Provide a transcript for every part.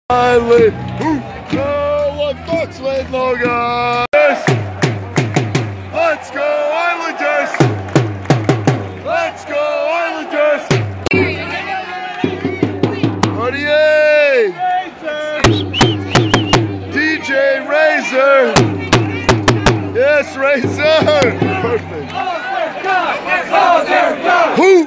Island. No one fucks with Logan. Let's go Islanders. Let's go Islanders. RDA. DJ Razor. Yes, Razor. Perfect. Who?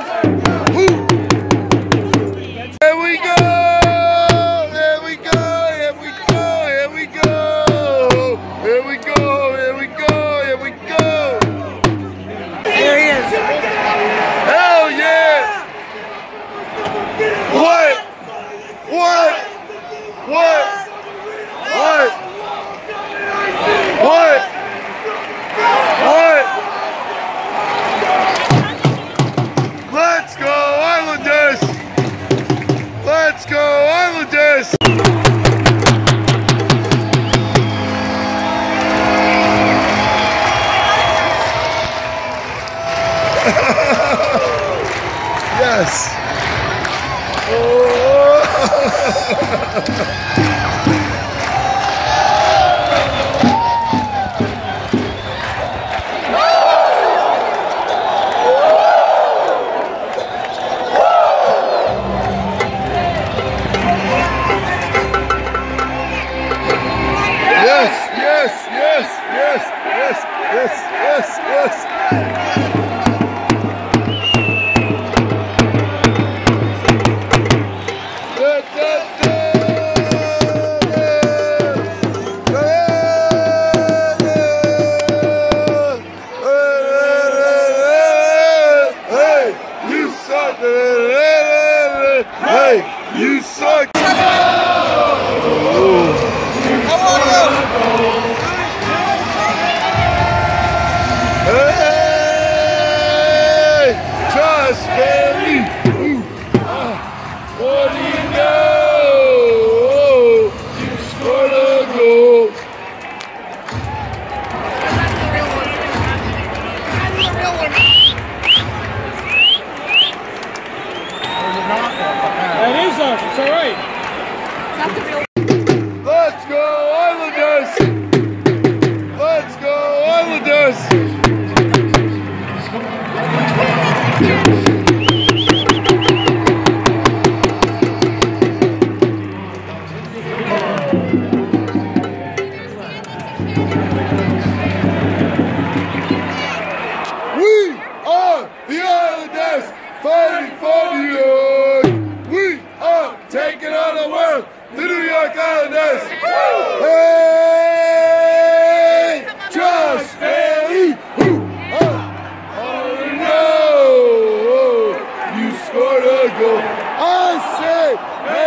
Here we go. Here we go. Here we go. Here we go. Here we go. Here we go. Here we go. There he is. Hell yeah. What? What? What? What? What? What? Let's go Islanders! Let's go Islanders! Yes. Oh. Hey, you suck! What do you know? You scored a goal. That is us, it's alright. Let's go Islanders! Let's go Islanders! We are the Islanders fighting for New York. We are taking on the world, the New York Islanders. Hey, Josh Bailey. Oh no, you scored a goal. I say,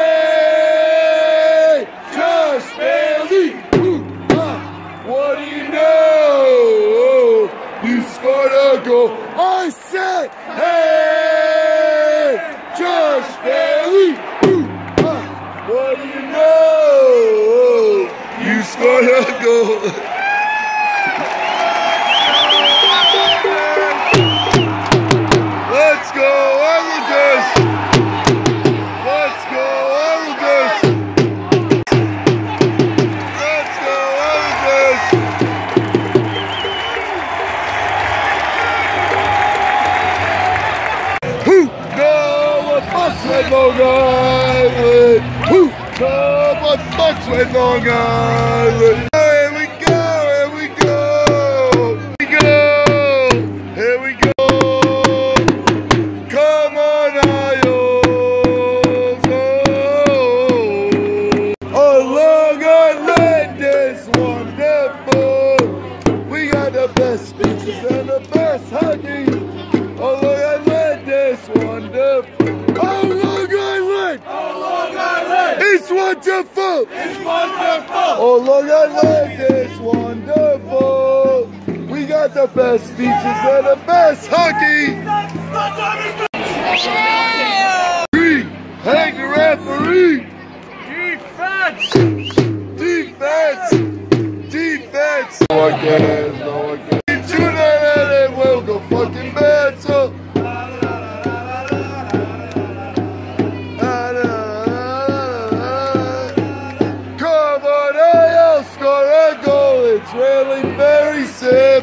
hey, Josh Bailey. What do you know? You scored a goal. I said, hey, Josh Bailey. What do you know? You scored a goal. Let's go Islanders. Let's go Islanders. Let's go Islanders. With Long Island. No one fucks with Long Island. Here we go, here we go. Here we go. Come on, Isles. Oh, Long Island is wonderful. We got the best beaches and the best hockey. Oh, Long Island is wonderful. Oh, Long Island! Oh, Long Island! It's wonderful! It's wonderful! Oh, Long Island is wonderful! We got the best beaches and the best hockey! Hang the referee! Defense! Defense! Defense! No one cares, no one cares. Tune in and we'll go fucking bad, so... It's really very simple.